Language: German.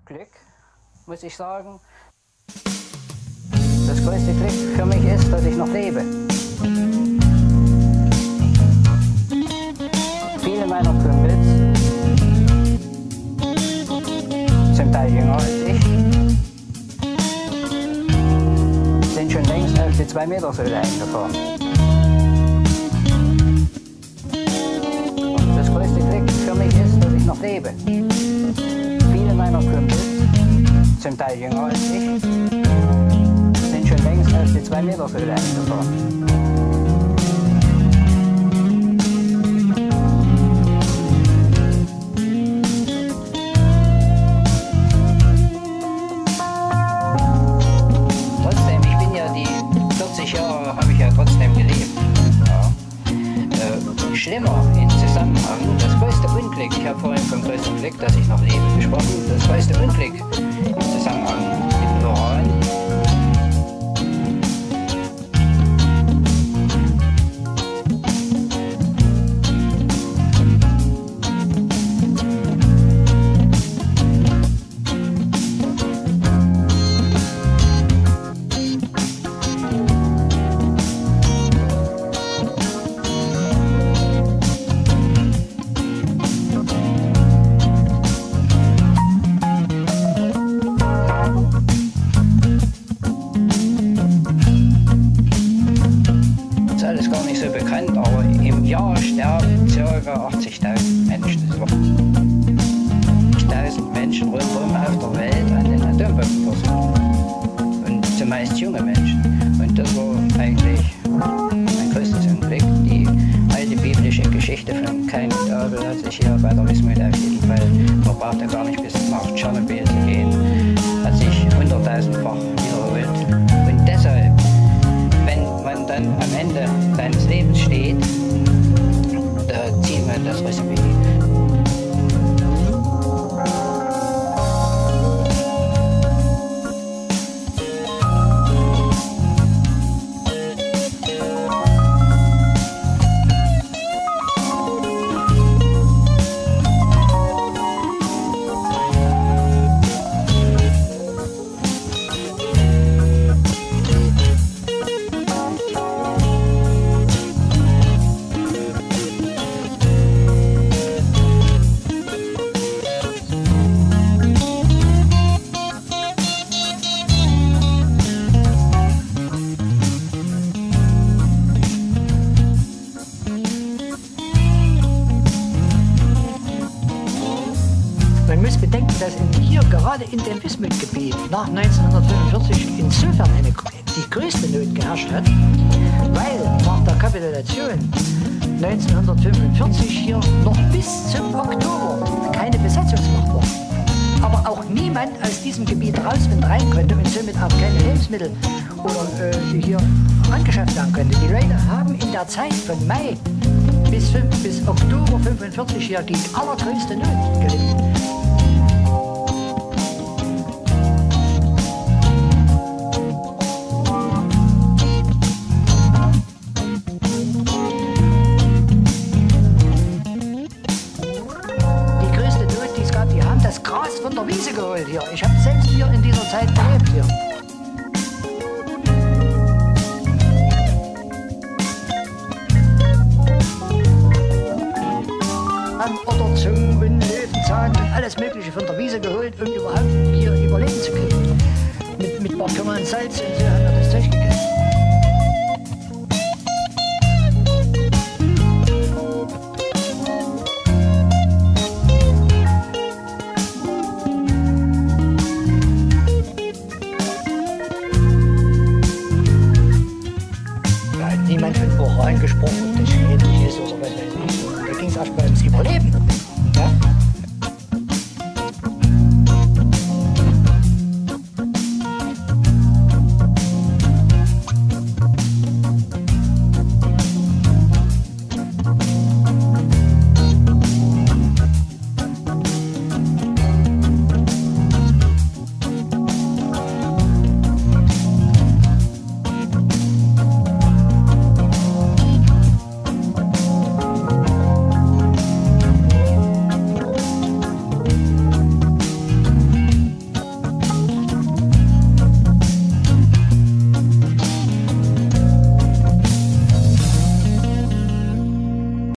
Glück, muss ich sagen. Das größte Glück für mich ist, dass ich noch lebe. Viele meiner Kumpels, zum Teil jünger als ich, sind schon längst auf die 2-Meter-Säule eingefahren. Und das größte Glück für mich ist, dass ich noch lebe. Viele meiner Kumpels, zum Teil jünger als ich, sind schon längst auf die 2-Meter-Säule eingefahren. Trotzdem, ich bin ja die 40 Jahre, habe ich ja trotzdem gelebt. Ja. Schlimmer im Zusammenhang, das größte Unglück, ich habe vorhin vom größten Glück, dass ich noch lebe, gesprochen, das größte Unglück im Zusammenhang mit Uran. Alles gar nicht so bekannt, aber im Jahr sterben ca. 80.000 Menschen. 80.000 Menschen rundherum auf der Welt an den Atombombenversuchen. Und zumeist junge Menschen. Und das war eigentlich mein größtes Unglück. Die alte biblische Geschichte von Kain und Abel hat sich hier bei der Wismut auf jeden Fall, man brauchte gar nicht bis nach Tschernobyl zu gehen, hat sich 100.000-fach wiederholt. Und deshalb, wenn man dann am Ende seines Lebens steht, da zieht man das Resümee. Man muss bedenken, dass hier gerade in dem Wismut-Gebiet nach 1945 insofern die größte Not geherrscht hat, weil nach der Kapitulation 1945 hier noch bis zum Oktober keine Besatzungsmacht war. Aber auch niemand aus diesem Gebiet raus und rein konnte und somit auch keine Lebensmittel oder hier angeschafft werden konnte. Die Leute haben in der Zeit von Mai bis Oktober 1945 hier die allergrößte Not gelitten. Das Gras von der Wiese geholt hier. Ich habe selbst hier in dieser Zeit gelebt hier. Oder Zungen und Löwenzahn und alles Mögliche von der Wiese geholt, um überhaupt hier überleben zu können. Mit ein paar Kümmern und Salz und so haben wir das